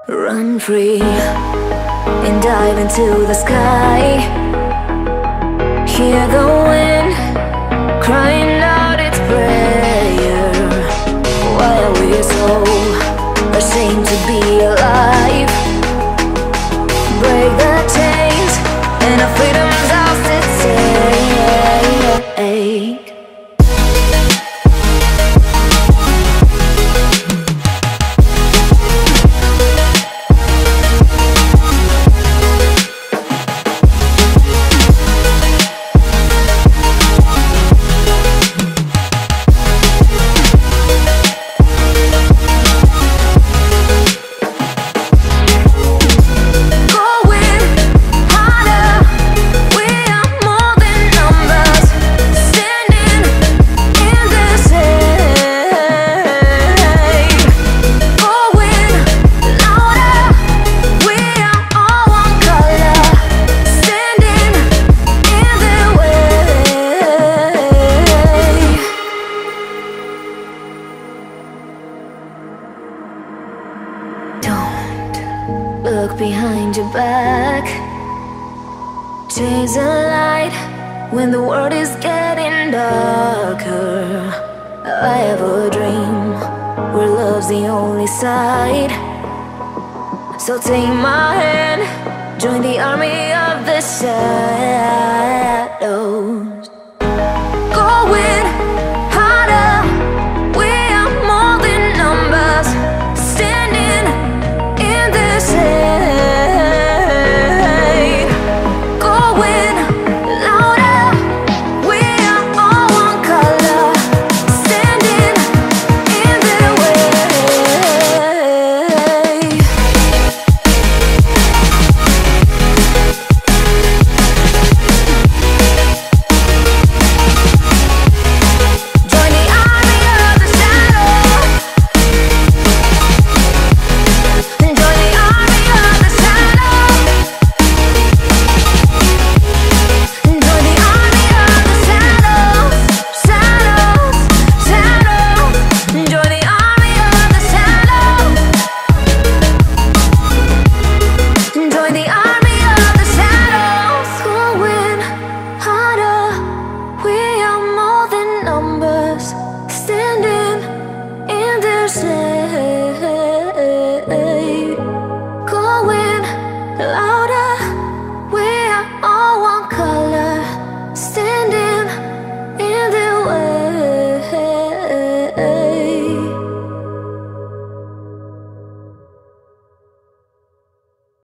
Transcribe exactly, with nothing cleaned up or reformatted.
Run free and dive into the sky. Hear the wind crying out its prayer. Why are we so ashamed to be alive? Break the chains and our freedom's ours to take. Look behind your back. Chase a light when the world is getting darker. I have a dream where love's the only side. So take my hand, join the army of the shadows. Going harder, we are more than numbers. Standing in this air, going louder. We are all one color, standing in their way. Join the army of the shadows. Join the army of the shadows. Join the army of the shadows. Shadows, shadows. Join the army of the shadows. Join the army of the shadows. Going harder. We are more than numbers. Standing in their shade. Going louder.